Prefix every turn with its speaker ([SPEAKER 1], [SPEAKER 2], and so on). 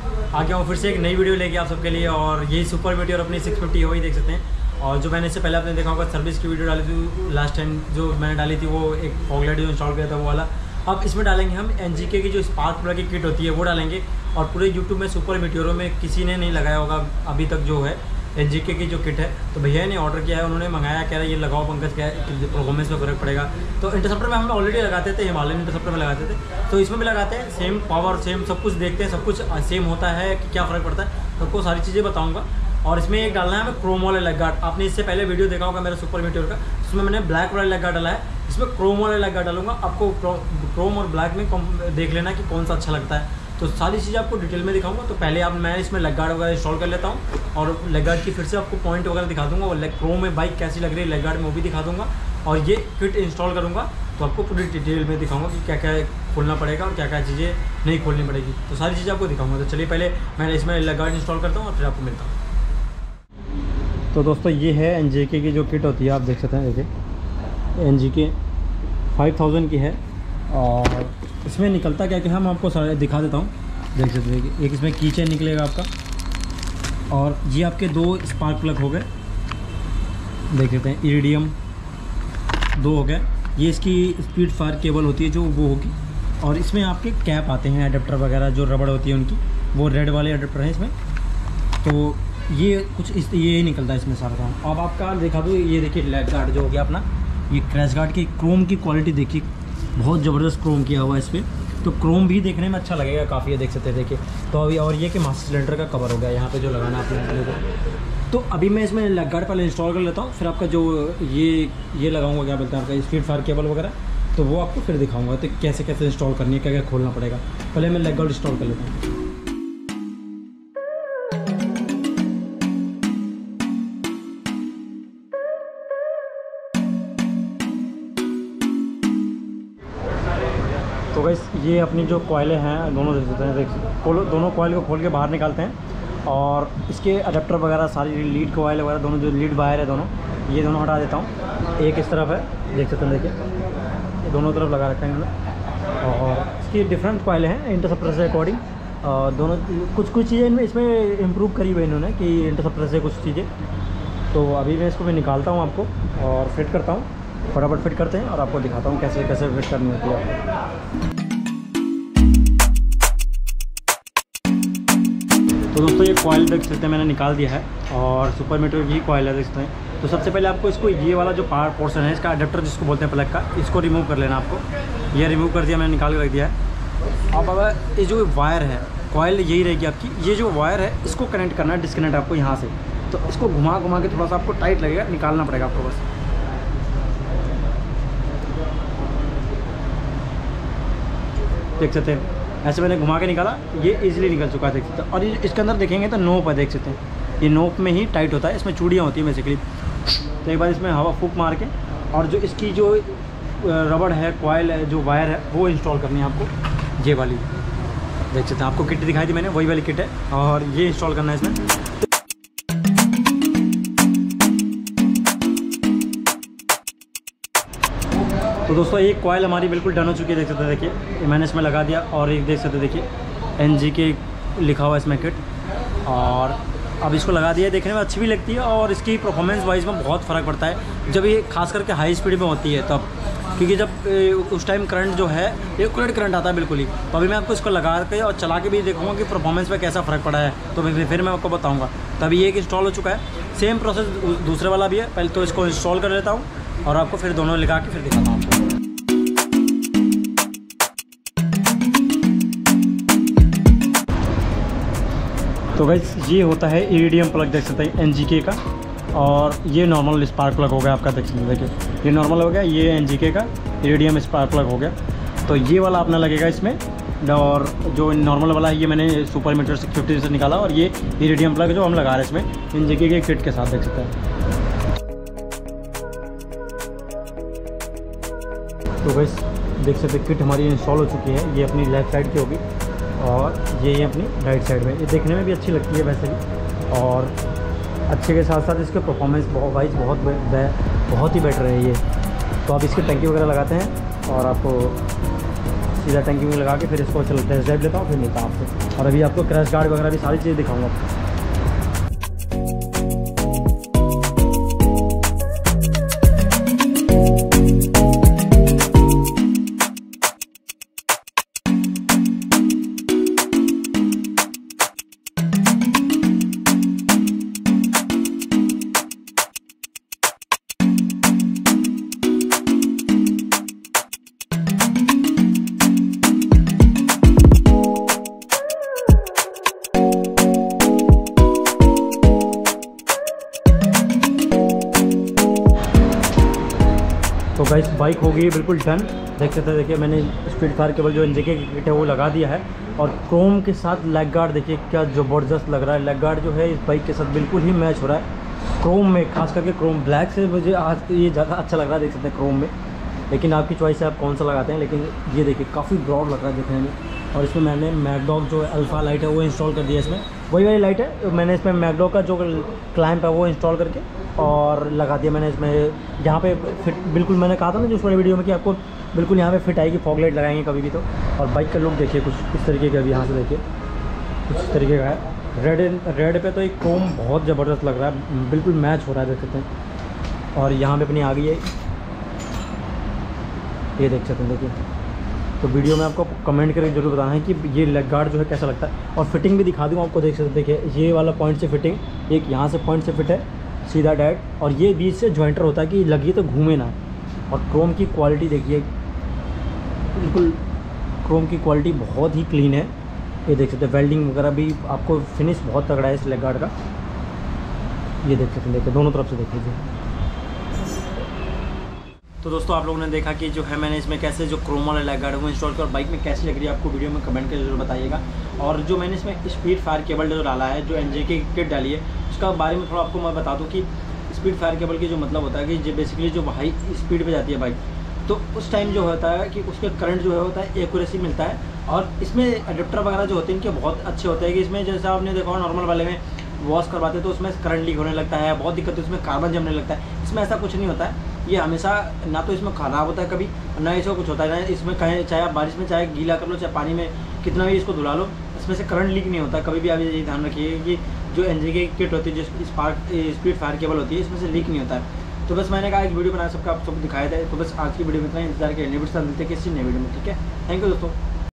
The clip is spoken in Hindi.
[SPEAKER 1] आगे आओ फिर से एक नई वीडियो लेके आप सबके लिए। और यही सुपर मीटियोर अपनी 650 वही देख सकते हैं। और जो मैंने इससे पहले आपने देखा होगा सर्विस की वीडियो डाली थी लास्ट टाइम, जो मैंने डाली थी वो एक फॉग लाइट जो इंस्टॉल किया था वो वाला। अब इसमें डालेंगे हम NGK की जो स्पार्क प्लग की किट होती है वो डालेंगे। और पूरे यूट्यूब में सुपर मीटियोरों में किसी ने नहीं लगाया होगा अभी तक जो है NGK की जो किट है। तो भैया ने ऑर्डर किया है, उन्होंने मंगाया, कह रहा है ये लगाओ पंकज, क्या परफॉर्मेंस में फ़र्क पड़ेगा। तो इंटरसेप्टर में हम ऑलरेडी लगाते थे, हिमालयन इंटरसेप्टर में लगाते थे, तो इसमें भी लगाते हैं। सेम पावर सेम सब कुछ देखते हैं, सब कुछ सेम होता है कि क्या फ़र्क पड़ता है, सबको सारी चीज़ें बताऊँगा। और इसमें एक डालना है हमें क्रोम वाला लेग गार्ड। आपने इससे पहले वीडियो देखा होगा मेरा सुपर मीटियोर का, उसमें मैंने ब्लैक वाला लेग गार्ड डाला है, इसमें क्रोम वाला लेग गार्ड डालूंगा। आपको क्रोम और ब्लैक में देख लेना कि कौन सा अच्छा लगता है। तो सारी चीज़ें आपको डिटेल में दिखाऊंगा। तो पहले मैं इसमें लेग गार्ड वगैरह इंस्टॉल कर लेता हूँ और लेग गार्ड की फिर से आपको पॉइंट वगैरह दिखा दूँगा। और क्रोम में बाइक कैसी लग रही है लेग गार्ड में वो भी दिखा दूँगा। और ये किट इंस्टॉल करूँगा तो आपको पूरी डिटेल में दिखाऊंगा कि क्या क्या खोलना पड़ेगा और क्या क्या चीज़ें नहीं खोलनी पड़ेगी। तो सारी चीज़ें आपको दिखाऊंगा। तो चलिए पहले मैं इसमें लेग गार्ड इंस्टॉल करता हूँ और फिर आपको मिलता हूँ। तो दोस्तों ये है NGK की जो किट होती है, आप देख सकते हैं। देखिए NGK 5000 की है। और इसमें निकलता क्या कि हम आपको सारे दिखा देता हूँ। देख सकते हैं एक इसमें की चेन निकलेगा आपका। और ये आपके 2 स्पार्क प्लग हो गए, देख सकते हैं। इरिडियम 2 हो गए। ये इसकी स्पीड फायर केबल होती है जो वो होगी। और इसमें आपके कैप आते हैं, अडेप्टर वगैरह जो रबड़ होती है उनकी, वो रेड वाले अडेप्टर हैं इसमें। तो ये कुछ ये निकलता है इसमें सारा काम। अब आपका दिखा दूँ, ये देखिए लेग गार्ड जो हो गया अपना, ये क्रैश गार्ड की क्रोम की क्वालिटी देखिए, बहुत ज़बरदस्त क्रोम किया हुआ है इस पर। तो क्रोम भी देखने में अच्छा लगेगा काफ़ी है, देख सकते हैं। देखिए तो अभी और ये कि मास्टर सिलेंडर का कवर हो गया यहाँ पे जो लगाना है आपने को। तो अभी मैं इसमें लेग गार्ड पहले इंस्टॉल कर लेता हूँ, फिर आपका जो ये लगाऊंगा, क्या बोलते हैं आपका स्पीड फायर केबल वगैरह, तो वो आपको फिर दिखाऊंगा तो कैसे कैसे इंस्टॉल करनी है, क्या क्या खोलना पड़ेगा। पहले मैं लेग गार्ड इंस्टॉल कर लेता हूँ। तो गाइस ये अपनी जो कॉइलें हैं दोनों देख सकते हैं, दोनों कॉइल को खोल के बाहर निकालते हैं। और इसके अडेप्टर वगैरह सारी लीड कॉइल वगैरह दोनों जो लीड वायर है दोनों, ये दोनों हटा देता हूँ। एक इस तरफ है, देख सकते हैं। देखिए ये दोनों तरफ लगा रखा है इन्होंने। और इसकी डिफरेंट कॉइलें हैं इंटरसेप्टर से अकॉर्डिंग। दोनों कुछ चीज़ें इनमें इसमें इम्प्रूव करी हुई इन्होंने कि इंटरसेप्टर से कुछ चीज़ें। तो अभी मैं इसको निकालता हूँ आपको और फिट करता हूँ। फटाफट फिट करते हैं और आपको दिखाता हूँ कैसे कैसे फिट करनी होती है। तो दोस्तों ये कॉइल देख सकते हैं मैंने निकाल दिया है और सुपर मीटियोर की कॉइल है, देख सकते हैं। तो सबसे पहले आपको इसको ये वाला जो पोर्शन है इसका अडेप्टर जिसको बोलते हैं प्लग का, इसको रिमूव कर लेना आपको। ये रिमूव कर दिया मैंने, निकाल के रख दिया है। अब अगर ये जो वायर है, कॉइल यही रहेगी आपकी, ये जो वायर है इसको कनेक्ट करना है, डिस्कनेक्ट आपको यहाँ से। तो इसको घुमा के थोड़ा सा आपको टाइट लगेगा, निकालना पड़ेगा आपको बस। देख सकते हैं ऐसे मैंने घुमा के निकाला, ये इजीली निकल चुका है, देख सकते हैं। और ये इसके अंदर देखेंगे तो नोप है, देख सकते हैं। ये नोप में ही टाइट होता है, इसमें चूड़ियाँ होती हैं बेसिकली। तो एक बार इसमें हवा फूंक मार के, और जो इसकी जो रबड़ है, कॉइल है, जो वायर है, वो इंस्टॉल करनी है आपको। ये वाली देख सकते हैं, आपको किट दिखाई दी मैंने, वही वाली किट है। और ये इंस्टॉल करना है इसमें। तो दोस्तों एक कॉइल हमारी बिल्कुल डन हो चुकी है, देख सकते हैं। देखिए मैंने इसमें लगा दिया और एक देख सकते हैं, देखिए NGK लिखा हुआ है इसमें किट। और अब इसको लगा दिया, देखने में अच्छी भी लगती है और इसकी परफॉर्मेंस वाइज में बहुत फ़र्क पड़ता है जब ये खास करके हाई स्पीड में होती है तब। क्योंकि जब उस टाइम करंट जो है एक्यूरेट करंट आता है बिल्कुल ही। तो अभी मैं आपको इसको लगा के और चला के भी देखूँगा कि परफॉर्मेंस में कैसा फ़र्क पड़ा है, तो फिर मैं आपको बताऊँगा। तो अभी एक इंस्टॉल हो चुका है, सेम प्रोसेस दूसरे वाला भी है। पहले तो इसको इंस्टॉल कर लेता हूँ और आपको फिर दोनों लगा के फिर दिखाता हूँ। तो गाइस ये होता है इरिडियम प्लग, देख सकते हैं NGK का। और ये नॉर्मल स्पार्क प्लग हो गया आपका, देख सकते हैं। देखिए ये नॉर्मल हो गया, ये NGK का इरिडियम स्पार्क प्लग हो गया। तो ये वाला अपना लगेगा इसमें। और जो नॉर्मल वाला है ये मैंने सुपर मीटियोर 650 से निकाला। और ये इरिडियम प्लग जो हम लगा रहे हैं इसमें NGK के किट के साथ, देख सकते हैं। तो गाइस देख सकते किट हमारी इंस्टॉल हो चुकी है। ये अपनी लेफ़्ट साइड की होगी और ये अपनी राइट साइड में। ये देखने में भी अच्छी लगती है वैसे भी, और अच्छे के साथ साथ इसके परफॉर्मेंस वाइज बहुत ही बेटर है ये। तो आप इसकी टंकी वगैरह लगाते हैं और आपको सीधा टंकी में लगा के फिर इसको टेस्ट ड्राइव लेता हूँ, फिर मिलता हूँ आपसे। और अभी आपको क्रैश गार्ड वगैरह भी सारी चीज़ें दिखाऊंगा आपको। तो गाइस बाइक हो गई बिल्कुल डन। देख सकते हैं, देखिए मैंने स्पीड फायर केबल जो एनजेके की किट है वो लगा दिया है, और क्रोम के साथ लेग गार्ड देखिए क्या ज़बरदस्त लग रहा है। लेग गार्ड जो है इस बाइक के साथ बिल्कुल ही मैच हो रहा है क्रोम में, खास करके क्रोम ब्लैक से मुझे आज ये ज़्यादा अच्छा लग रहा है, देख सकते हैं क्रोम में। लेकिन आपकी चॉइस है आप कौन सा लगाते हैं, लेकिन ये देखिए काफ़ी ब्रॉड लग रहा है देखने में। और इसमें मैंने मैकडॉग जो अल्फ़ा लाइट है वो इंस्टॉल कर दिया, इसमें वही वाली लाइट है, मैंने इसमें मैकडॉग का जो क्लैंप है वो इंस्टॉल करके और लगा दिया मैंने इसमें। यहाँ पे फिट बिल्कुल, मैंने कहा था ना जो उस वाली वीडियो में कि आपको बिल्कुल यहाँ पे फिट आएगी, फॉग लाइट लगाएंगे कभी भी तो। और बाइक का लुक देखिए कुछ इस तरीके का, अभी यहाँ से देखिए कुछ इस तरीके का है। रेड पे तो एक क्रोम बहुत ज़बरदस्त लग रहा है, बिल्कुल मैच हो रहा है देख सकते हैं। और यहाँ पे अपनी आ गई है, ये देख सकते हैं देखिए। तो वीडियो में आपको कमेंट करके जरूर बताना है कि ये लेग गार्ड जो है कैसा लगता है। और फिटिंग भी दिखा दूँ आपको, देख सकते देखिए ये वाला पॉइंट से फिटिंग, एक यहाँ से पॉइंट से फिट है सीधा डायरेक्ट, और ये बीच से जॉइंटर होता है कि लगी तो घूमे ना। और क्रोम की क्वालिटी देखिए, बिल्कुल क्रोम की क्वालिटी बहुत ही क्लीन है, ये देख सकते हैं। वेल्डिंग वगैरह भी आपको फिनिश बहुत तगड़ा है इस लेग गार्ड का, ये देख सकते हैं। देखिए दोनों तरफ से देख लीजिए। तो दोस्तों आप लोगों ने देखा कि जो है मैंने इसमें कैसे जो क्रोम वाला लेग गार्ड है वो इंस्टॉल किया, और बाइक में कैसी लग रही है आपको वीडियो में कमेंट करके जरूर बताइएगा। और जो मैंने इसमें स्पीड फायर केबल जो डाला है, जो एनजेके की किट डाली है, उसका बारे में थोड़ा आपको मैं बता दूं कि स्पीड फायर केबल की जो मतलब होता है कि जो बेसिकली जो हाई स्पीड पे जाती है बाइक, तो उस टाइम जो होता है कि उसके करंट जो है होता है एक्यूरेसी मिलता है। और इसमें एडेप्टर वगैरह जो होते हैं इनके बहुत अच्छे होते हैं कि इसमें जैसे आपने देखा नॉर्मल वाले में वॉश करवाते तो उसमें करंट लीक होने लगता है, बहुत दिक्कत है, उसमें कार्बन जमने लगता है। इसमें ऐसा कुछ नहीं होता है, ये हमेशा ना तो इसमें ख़राब होता है कभी, ना इसमें कुछ होता है, ना इसमें कहीं चाहे आप बारिश में चाहे गीला कर लो, चाहे पानी में कितना भी इसको धुला लो, इसमें से करंट लीक नहीं होता कभी भी। आप ये ध्यान रखिए कि जो एनजेके की किट होती है, जो स्पीड फायर केबल होती है, इसमें से लीक नहीं होता है। तो बस मैंने कहा एक वीडियो बनाया सबका आप सबको दिखाया था। तो बस आज की वीडियो में इतना इंतजार किया, नई वीडियो मिलते हैं किसी नई वीडियो में, ठीक है। थैंक यू दोस्तों।